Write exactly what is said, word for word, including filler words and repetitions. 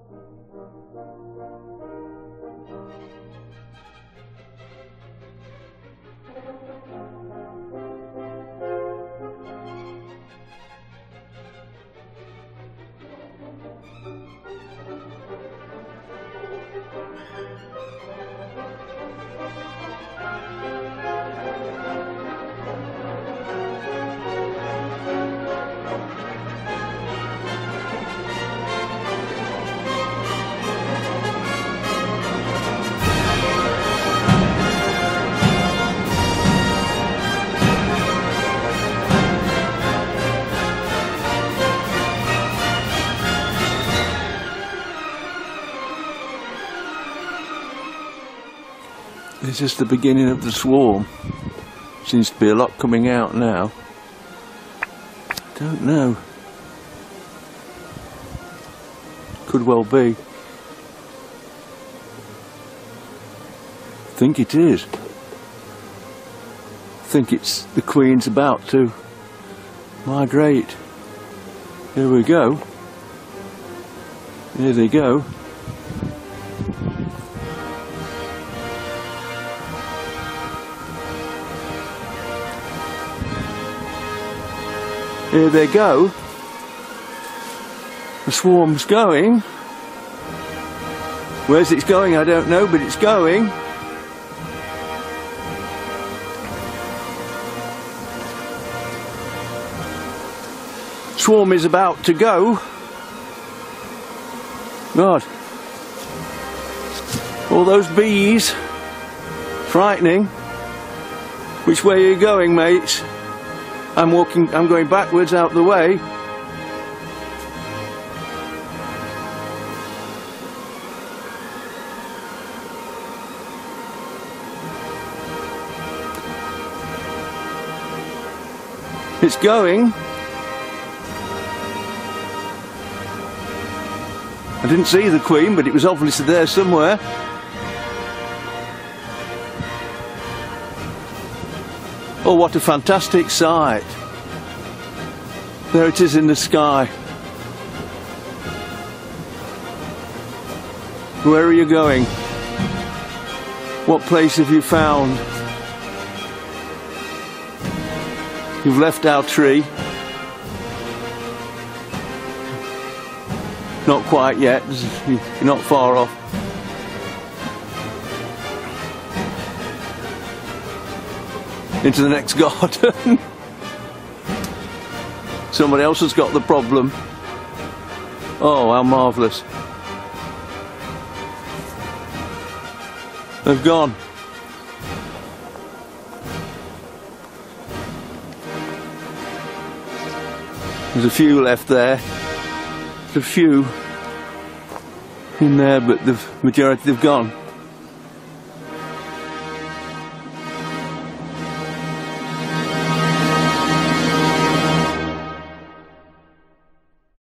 It's just the beginning of the swarm. Seems to be a lot coming out now. Don't know. Could well be. I think it is. I think it's the queen's about to migrate. Here we go. Here they go. Here they go. The swarm's going. Where's it going? I don't know, but it's going. Swarm is about to go. God. All those bees. Frightening. Which way are you going, mates? I'm walking, I'm going backwards out the way. It's going. I didn't see the queen, but it was obviously there somewhere. Oh, what a fantastic sight. There it is in the sky. Where are you going? What place have you found? You've left our tree. Not quite yet, you're not far off. Into the next garden. Somebody else has got the problem. Oh, how marvellous. They've gone. There's a few left there. There's a few in there, but the majority have gone.